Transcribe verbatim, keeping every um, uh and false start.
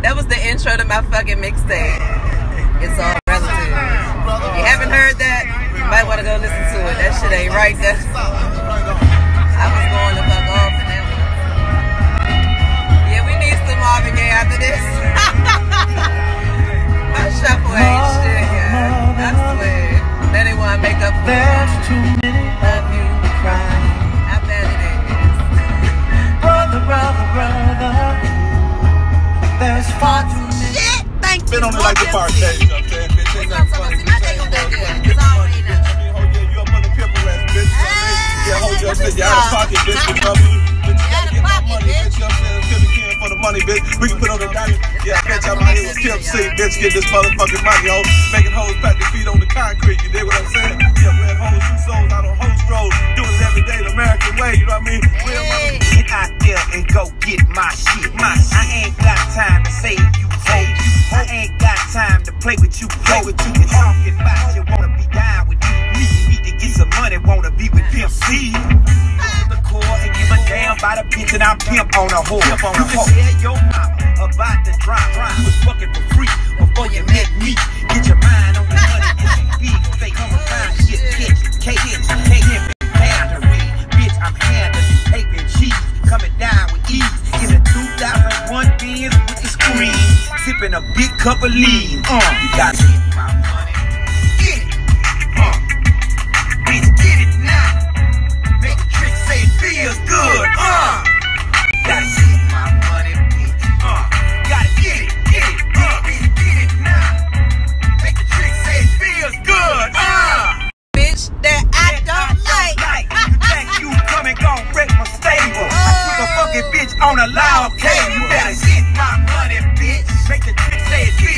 That was the intro to my fucking mixtape. It's all relative. If you haven't heard that, you might want to go listen to it. That shit ain't right there. I was going to fuck off in that one. Yeah, we need some Marvin Gay after this. My shuffle ain't shit, yeah. I swear. Then they want to make up for There's too many of you crying. How bad it is. Brother, brother, brother. There's far too many. Shit! Thank you. Been on me like the party, you know what I'm saying? Bitch, ain't nothing funny. My day gon' be good, cause I already know. Yeah, you up on the pimple ass, bitch. Yeah, hold your shit. You out of pocket, bitch. You know what I mean? Bitch, you gotta get my money, bitch. You know what I'm saying? Pimp C for the money, bitch. We can put on the dollar. Yeah, bitch, I'm out here with Pimp C, bitch. Get this motherfucking money, ho. Making hoes pat their feet on the concrete. You dig what I'm saying? Yeah, wearing hoes, two souls out on hoes stroll. Doing it every day the American way, you know what I mean? Real motherfucker. Get out there and go get my shit. My shit. I ain't got time to save you, save you. I ain't got time to play with you, play with you. And talking about you wanna be down with me. You need to get some money, wanna be with Pimp C. The core and give a damn about a bitch and I pimp on a whore. Pimp on a whore. Tell your mama about the drop. You was fucking for free before you met me. Get your mind on the money. It's big, they come around shit, catch it, catch it, catch it. Bitch, I'm handling paper and cheese, coming down with ease. In a two thousand one Benz with the screen, sipping a big cup of lean. Uh, you gotta get my money. Get it. Uh, bitch, get it now. Make the trick say it feels good. Uh, gotta get my money, bitch. Uh, gotta get it, get it. Uh, bitch, get it now. Make the trick say it feels good. Uh, Bitch that I don't like. like. You think you come and gon' wreck my stable? I keep a fucking bitch on a loud cable. You better get my money, bitch. Make the trick say it feels